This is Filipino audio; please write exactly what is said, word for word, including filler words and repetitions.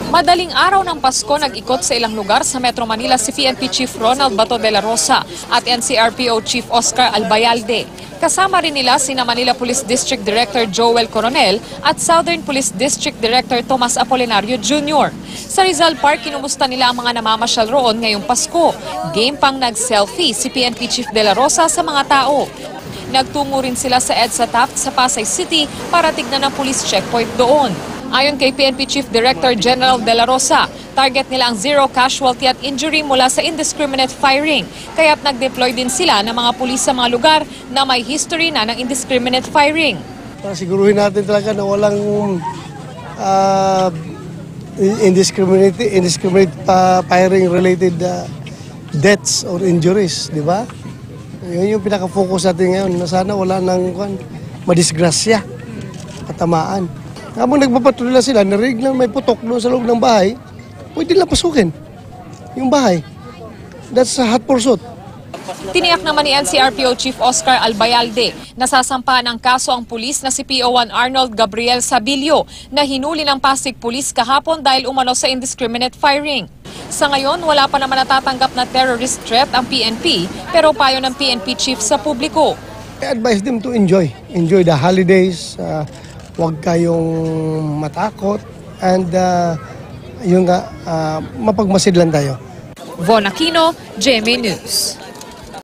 Madaling araw ng Pasko, nag-ikot sa ilang lugar sa Metro Manila si P N P Chief Dela Rosa at N C R P O Chief Albayalde. Kasama rin nila sina Manila Police District Director Joel Coronel at Southern Police District Director Tomas Apolinario Junior Sa Rizal Park, kinumusta nila ang mga namamasyal roon ngayong Pasko. Game pang nag-selfie si P N P Chief Dela Rosa sa mga tao. Nagtungo rin sila sa EDSA Taft sa Pasay City para tignan ang police checkpoint doon. Ayon kay P N P Chief Director General Dela Rosa, target nila ang zero casualty at injury mula sa indiscriminate firing. Kaya't nag-deploy din sila ng mga pulis sa mga lugar na may history na ng indiscriminate firing. Para siguruhin natin talaga na walang uh, indiscriminate, indiscriminate uh, firing related uh, deaths or injuries, di ba? Yun yung pinaka-focus natin ngayon, na sana wala nang madisgrasya, katamaan. Habang nagpapatrolya sila, narinig lang may putok doon sa loob ng bahay, pwede lang pasukin yung bahay. That's a hot pursuit. Tiniyak naman ni N C R P O Chief Albayalde na sasampahan ng kaso ang pulis na si P O one Arnold Gabriel Sabilio na hinuli ng Pasig Police kahapon dahil umano sa indiscriminate firing. Sa ngayon, wala pa naman natatanggap na terrorist threat ang P N P, pero payo ng P N P Chief sa publiko. I advise them to enjoy. Enjoy the holidays. Uh, Huwag kayong matakot and uh, yung uh, mapagmasid lang tayo. Von Aquino, G M A News.